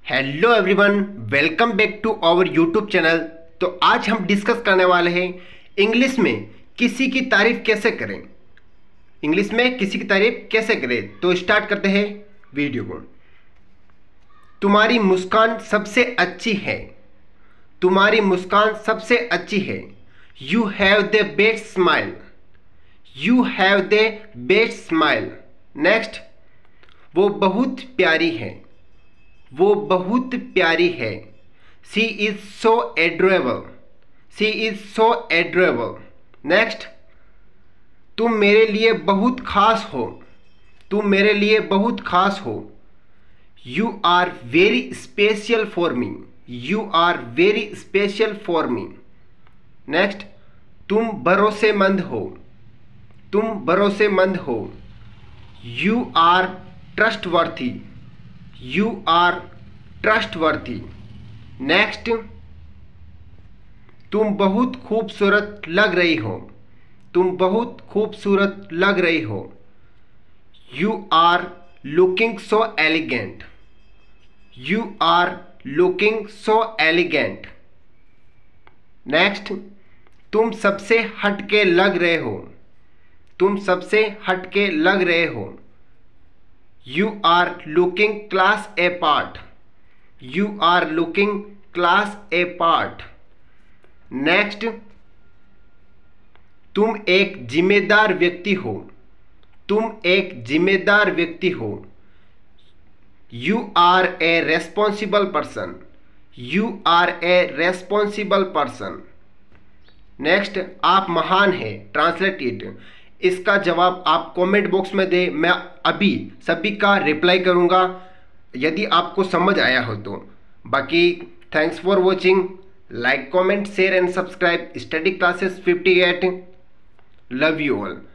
Hello everyone, welcome back to our YouTube channel. तो आज हम डिस्कस करने वाले हैं इंग्लिश में किसी की तारीफ कैसे करें। इंग्लिश में किसी की तारीफ कैसे करें, तो स्टार्ट करते हैं वीडियो को। तुम्हारी मुस्कान सबसे अच्छी है। तुम्हारी मुस्कान सबसे अच्छी है। You have the best smile. You have the best smile. Next, वो बहुत प्यारी है। वो बहुत प्यारी है। She is so adorable. She is so adorable. Next, तुम मेरे लिए बहुत खास हो। तुम मेरे लिए बहुत खास हो। You are very special for me. You are very special for me. Next, तुम भरोसेमंद हो। तुम भरोसेमंद हो। You are trustworthy. You are trustworthy. Next, तुम बहुत खूबसूरत लग रही हो। तुम बहुत खूबसूरत लग रही हो। You are looking so elegant. You are looking so elegant. Next, तुम सबसे हटके लग रहे हो। तुम सबसे हटके लग रहे हो। You are looking class apart. You are looking class apart. Next, तुम एक जिम्मेदार व्यक्ति हो। तुम एक जिम्मेदार व्यक्ति हो। You are a responsible person. You are a responsible person. Next, आप महान हैं। Translate it. इसका जवाब आप कमेंट बॉक्स में दें। मैं अभी सभी का रिप्लाई करूंगा यदि आपको समझ आया हो तो। बाकी thanks for watching. Like, comment, share and subscribe. Study classes 58। Love you all.